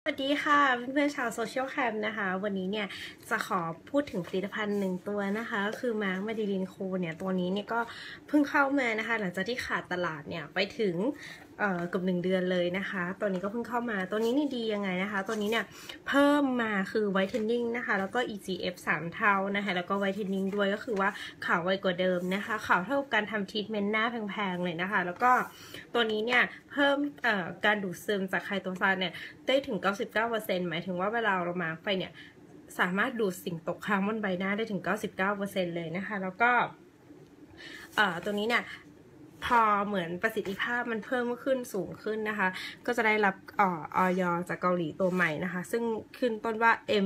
สวัสดีค่ะเพื่อนๆชาวโซเชียลแคมนะคะวันนี้เนี่ยจะขอพูดถึงผลิตภัณฑ์หนึ่งตัวนะคะคือมาร์คมาดิลินโคเนี่ยตัวนี้เนี่ยก็เพิ่งเข้ามานะคะหลังจากที่ขาดตลาดเนี่ยไปถึงเกือบ1 เดือนเลยนะคะตัวนี้ก็เพิ่งเข้ามาตัวนี้นี่ดียังไงนะคะตัวนี้เนี่ยเพิ่มมาคือไวท์เทนนิ่งนะคะแล้วก็ EGF 3 เท่านะคะแล้วก็ไวท์เทนนิ่งด้วยก็คือว่าขาวไวกว่าเดิมนะคะขาวเท่ากับการทำทรีทเมนต์หน้าแพงๆเลยนะคะแล้วก็ตัวนี้เนี่ยเพิ่มการดูดซึมจากไคโตซานเนี่ยได้ถึง 99% หมายถึงว่าเวลาเรามาร์คไปเนี่ยสามารถดูดสิ่งตกค้างบนใบหน้าได้ถึง 99% เลยนะคะแล้วก็ตัวนี้เนี่ยพอเหมือนประสิทธิภาพมันเพิ่มขึ้นสูงขึ้นนะคะก็จะได้รับอย.จากเกาหลีตัวใหม่นะคะซึ่งขึ้นต้นว่า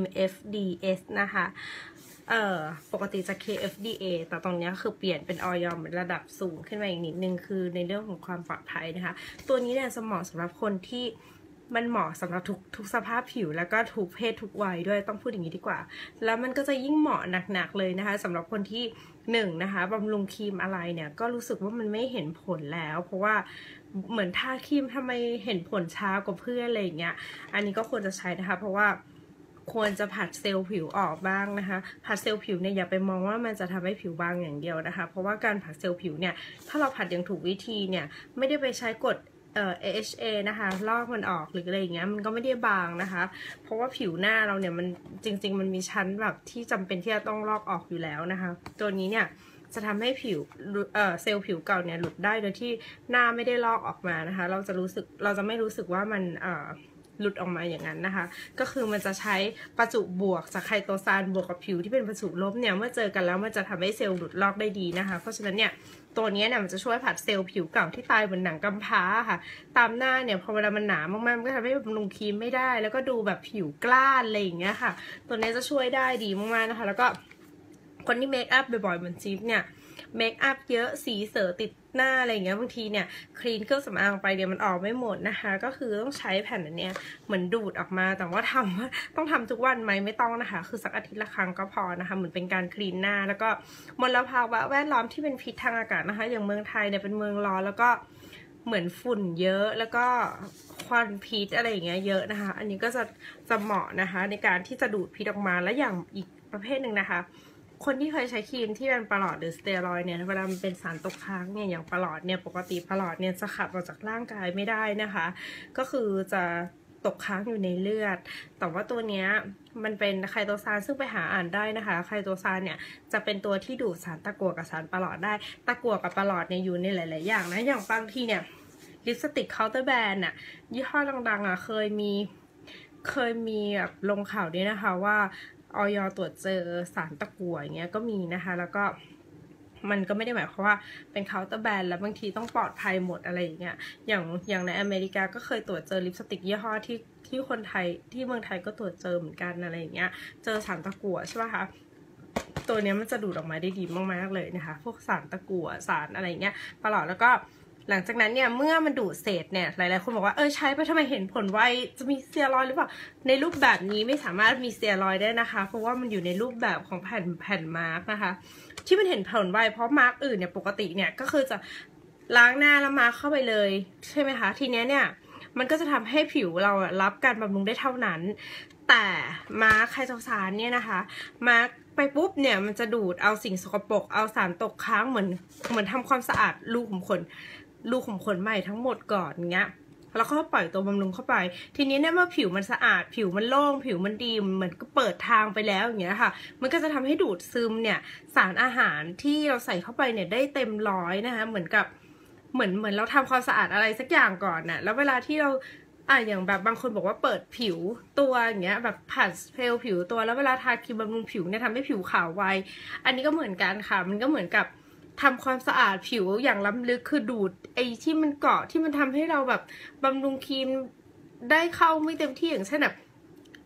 MFDS นะคะปกติจะ KFDA แต่ตรงนี้คือเปลี่ยนเป็นอย.ระดับสูงขึ้นมาอีกนิดนึงคือในเรื่องของความปลอดภัยนะคะตัวนี้เนี่ยเหมาะสำหรับคนที่มันเหมาะสำหรับทุกสภาพผิวแล้วก็ทุกเพศทุกวัยด้วยต้องพูดอย่างนี้ดีกว่าแล้วมันก็จะยิ่งเหมาะหนักๆเลยนะคะสำหรับคนที่นะคะบำรุงครีมอะไรเนี่ยก็รู้สึกว่ามันไม่เห็นผลแล้วเพราะว่าเหมือนทาครีมทำไมเห็นผลช้ากว่าเพื่อนอะไรอย่างเงี้ยอันนี้ก็ควรจะใช้นะคะเพราะว่าควรจะผัดเซลล์ผิวออกบ้างนะคะผัดเซลล์ผิวเนี่ยอย่าไปมองว่ามันจะทำให้ผิวบางอย่างเดียวนะคะเพราะว่าการผัดเซลล์ผิวเนี่ยถ้าเราผัดอย่างถูกวิธีเนี่ยไม่ได้ไปใช้กฎAHA นะคะลอกมันออกหรืออะไรอย่างเงี้ยมันก็ไม่ได้บางนะคะเพราะว่าผิวหน้าเราเนี่ยมันจริงๆมันมีชั้นแบบที่จำเป็นที่จะต้องลอกออกอยู่แล้วนะคะตัวนี้เนี่ยจะทำให้ผิวเซลล์ผิวเก่าเนี่ยหลุดได้โดยที่หน้าไม่ได้ลอกออกมานะคะเราจะไม่รู้สึกว่ามันหลุดออกมาอย่างนั้นนะคะก็คือมันจะใช้ประจุบวกจากไคโตซานบวกกับผิวที่เป็นประจุลบเนี่ยเมื่อเจอกันแล้วมันจะทำให้เซลล์หลุดลอกได้ดีนะคะเพราะฉะนั้นเนี่ยตัวนี้เนี่ยมันจะช่วยผัดเซลล์ผิวเก่าที่ตายบนหนังกำพร้าค่ะตามหน้าเนี่ยพอเวลามันหนามากๆมันก็ทำให้บำรุงครีมไม่ได้แล้วก็ดูแบบผิวกล้านอะไรอย่างเงี้ยค่ะตัวนี้จะช่วยได้ดีมากๆนะคะแล้วก็คนที่เมคอัพบ่อยๆเหมือนจิ๊บเนี่ยเมคอัพเยอะสีเสอติดหน้าอะไรอย่างเงี้ยบางทีเนี่ยคลีนเครื่องสำอางไปเดี๋ยวมันออกไม่หมดนะคะก็คือต้องใช้แผ่นอันเนี้ยเหมือนดูดออกมาแต่ว่าต้องทำทุกวันไหมไม่ต้องนะคะคือสักอาทิตย์ละครั้งก็พอนะคะเหมือนเป็นการคลีนหน้าแล้วก็มลภาวะแวดล้อมที่เป็นพิษทางอากาศนะคะอย่างเมืองไทยเนี่ยเป็นเมืองร้อนแล้วก็เหมือนฝุ่นเยอะแล้วก็ควันพิษอะไรอย่างเงี้ยเยอะนะคะอันนี้ก็จะเหมาะนะคะในการที่จะดูดพิษออกมาและอย่างอีกประเภทหนึ่งนะคะคนที่เคยใช้ครีมที่เป็นประหลอดหรือสเตียรอยด์เนี่ยเวลามันเป็นสารตกค้างเนี่ยอย่างประหลอดเนี่ยปกติประหลอดเนี่ยจะขับออกจากร่างกายไม่ได้นะคะก็คือจะตกค้างอยู่ในเลือดแต่ว่าตัวเนี้ยมันเป็นไคโตซานซึ่งไปหาอ่านได้นะคะไคโตซานเนี่ยจะเป็นตัวที่ดูดสารตะกั่วกับสารประหลอดได้ตะกั่วกับประหลอดเนี่ยอยู่ในหลายๆอย่างนะอย่างบางทีเนี่ยลิปสติกเคาน์เตอร์แบรนด์น่ะยี่ห้อดังๆอ่ะเคยมีแบบลงข่าวด้วยนะคะว่าอย.ตรวจเจอสารตะกั่วอย่างเงี้ยก็มีนะคะแล้วก็มันก็ไม่ได้หมายความว่าเป็นเคาน์เตอร์แบรนด์แล้วบางทีต้องปลอดภัยหมดอะไรอย่างเงี้ยอย่างในอเมริกาก็เคยตรวจเจอลิปสติกยี่ห้อที่คนไทยที่เมืองไทยก็ตรวจเจอเหมือนกันอะไรอย่างเงี้ยเจอสารตะกั่วใช่ป่ะคะตัวนี้มันจะดูดออกมาได้ดีมากๆเลยนะคะพวกสารตะกั่วสารอะไรเงี้ยประหลอดแล้วก็หลังจากนั้นเนี่ยเมื่อมันดูดเสร็จเนี่ยหลายๆคนบอกว่าใช้ไปทำไมเห็นผลไวจะมีสเตียรอยด์หรือเปล่าในรูปแบบนี้ไม่สามารถมีสเตียรอยด์ได้นะคะเพราะว่ามันอยู่ในรูปแบบของแผ่นมาร์กนะคะที่มันเห็นผลไวเพราะมาร์กอื่นเนี่ยปกติเนี่ยก็คือจะล้างหน้าแล้วมาร์กเข้าไปเลยใช่ไหมคะทีนี้เนี่ยมันก็จะทำให้ผิวเรารับการบำรุงได้เท่านั้นแต่มาร์กไคโตซานเนี่ยนะคะมาร์กไปปุ๊บเนี่ยมันจะดูดเอาสิ่งสกปรกเอาสารตกค้างเหมือนทำความสะอาดรูขุมขนใหม่ทั้งหมดก่อนเงี้ยแล้วก็ปล่อยตัวบำรุงเข้าไปทีนี้เนี่ยเมื่อผิวมันสะอาดผิวมันโล่งผิวมันดีเหมือนก็เปิดทางไปแล้วอย่างเงี้ยค่ะมันก็จะทำให้ดูดซึมเนี่ยสารอาหารที่เราใส่เข้าไปเนี่ยได้เต็มร้อยนะคะเหมือนเราทำความสะอาดอะไรสักอย่างก่อนน่ะแล้วเวลาที่เราอย่างแบบบางคนบอกว่าเปิดผิวตัวอย่างเงี้ยแบบผัดเซลล์ผิวตัวแล้วเวลาทาครีมบำรุงผิวเนี่ยทำให้ผิวขาวไวอันนี้ก็เหมือนกันค่ะมันก็เหมือนกับทำความสะอาดผิวอย่างล้ำลึกคือดูดไอ้ที่มันเกาะที่มันทำให้เราแบบบำรุงครีมได้เข้าไม่เต็มที่อย่างเช่นแบบ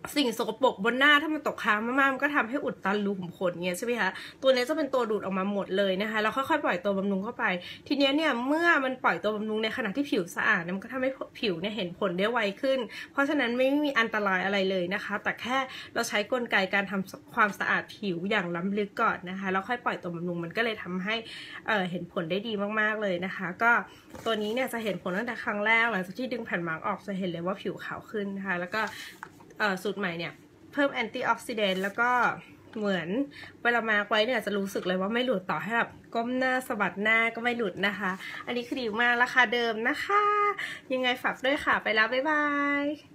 สิ่งสกปรกบนหน้าถ้ามันตกค้างมากๆมันก็ทำให้อุดตันรูขุมขนเงี้ยใช่ไหมคะตัวนี้จะเป็นตัวดูดออกมาหมดเลยนะคะแล้วค่อยๆปล่อยตัวบำรุงเข้าไปทีนี้เนี่ยเมื่อมันปล่อยตัวบำรุงในขณะที่ผิวสะอาดมันก็ทำให้ผิวเนี่ยเห็นผลได้ไวขึ้นเพราะฉะนั้นไม่มีอันตรายอะไรเลยนะคะแต่แค่เราใช้กลไกการทำความสะอาดผิวอย่างล้ำลึกก่อนนะคะแล้วค่อยปล่อยตัวบำรุงมันก็เลยทำให้เห็นผลได้ดีมากๆเลยนะคะก็ตัวนี้เนี่ยจะเห็นผลตั้งแต่ครั้งแรกหลังจากที่ดึงแผ่นมาร์กออกจะเห็นเลยว่าผิวขาวขึ้นนะคะแล้วก็สูตรใหม่เนี่ยเพิ่มแอนตี้ออกซิแดนต์แล้วก็เหมือนเวลามาร์กไว้เนี่ยจะรู้สึกเลยว่าไม่หลุดต่อให้แบบก้มหน้าสะบัดหน้าก็ไม่หลุดนะคะอันนี้คือดีมากราคาเดิมนะคะยังไงฝากด้วยค่ะไปแล้วบ๊ายบาย